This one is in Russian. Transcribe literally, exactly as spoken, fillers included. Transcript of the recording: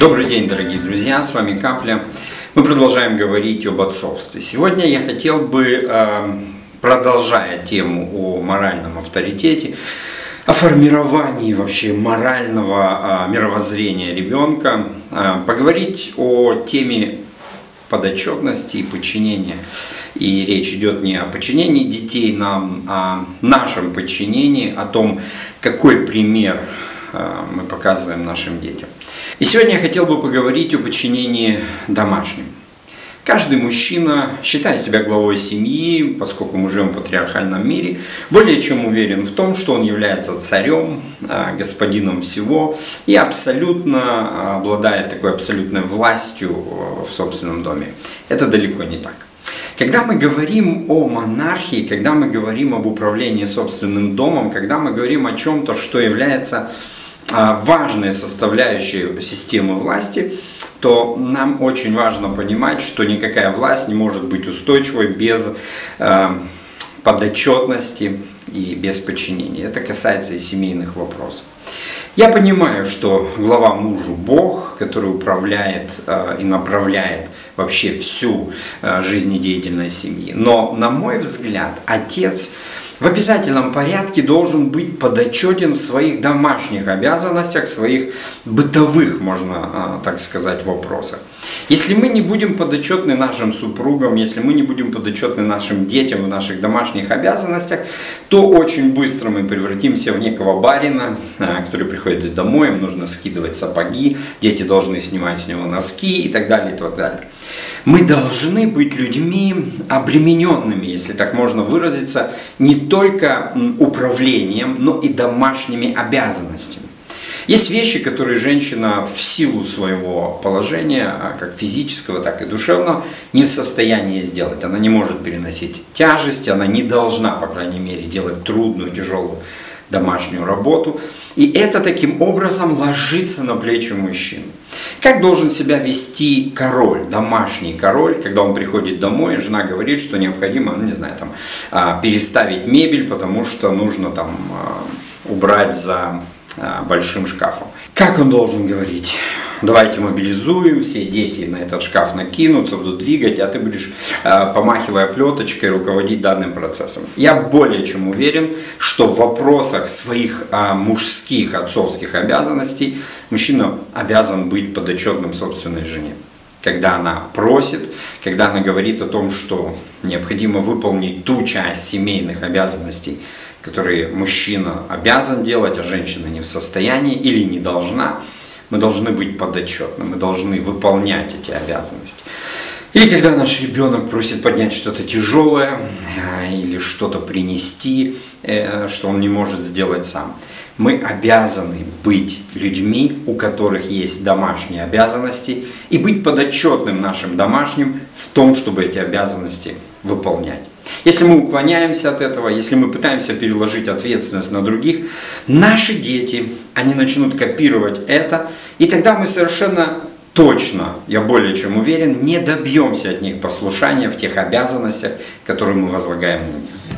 Добрый день, дорогие друзья, с вами Капля. Мы продолжаем говорить об отцовстве. Сегодня я хотел бы, продолжая тему о моральном авторитете, о формировании вообще морального мировоззрения ребенка, поговорить о теме подотчетности и подчинения. И речь идет не о подчинении детей нам, а о нашем подчинении, о том, какой пример мы показываем нашим детям. И сегодня я хотел бы поговорить о подчинении домашнем. Каждый мужчина, считая себя главой семьи, поскольку мы живем в патриархальном мире, более чем уверен в том, что он является царем, господином всего и абсолютно обладает такой абсолютной властью в собственном доме. Это далеко не так. Когда мы говорим о монархии, когда мы говорим об управлении собственным домом, когда мы говорим о чем-то, что является важной составляющей системы власти, то нам очень важно понимать, что никакая власть не может быть устойчивой без э, подотчетности и без подчинения. Это касается и семейных вопросов. Я понимаю, что глава мужу Бог, который управляет э, и направляет вообще всю э, жизнедеятельность семьи. Но, на мой взгляд, отец в обязательном порядке должен быть подотчетен в своих домашних обязанностях, в своих бытовых, можно так сказать, вопросах. Если мы не будем подотчетны нашим супругам, если мы не будем подотчетны нашим детям в наших домашних обязанностях, то очень быстро мы превратимся в некого барина, который приходит домой, им нужно скидывать сапоги, дети должны снимать с него носки и так далее, и так далее. Мы должны быть людьми обремененными, если так можно выразиться, не только управлением, но и домашними обязанностями. Есть вещи, которые женщина в силу своего положения, как физического, так и душевного, не в состоянии сделать. Она не может переносить тяжести, она не должна, по крайней мере, делать трудную, тяжелую домашнюю работу. И это таким образом ложится на плечи мужчины. Как должен себя вести король, домашний король, когда он приходит домой, и жена говорит, что необходимо, ну, не знаю, там, переставить мебель, потому что нужно там убрать за большим шкафом. Как он должен говорить? Давайте мобилизуем, все дети на этот шкаф накинутся, будут двигать, а ты будешь, помахивая плеточкой, руководить данным процессом. Я более чем уверен, что в вопросах своих мужских, отцовских обязанностей мужчина обязан быть подотчетным собственной жене. Когда она просит, когда она говорит о том, что необходимо выполнить ту часть семейных обязанностей, которые мужчина обязан делать, а женщина не в состоянии или не должна, мы должны быть подотчетны, мы должны выполнять эти обязанности. Или когда наш ребенок просит поднять что-то тяжелое или что-то принести, что он не может сделать сам. Мы обязаны быть людьми, у которых есть домашние обязанности, и быть подотчетным нашим домашним в том, чтобы эти обязанности выполнять. Если мы уклоняемся от этого, если мы пытаемся переложить ответственность на других, наши дети, они начнут копировать это, и тогда мы совершенно точно, я более чем уверен, не добьемся от них послушания в тех обязанностях, которые мы возлагаем на них.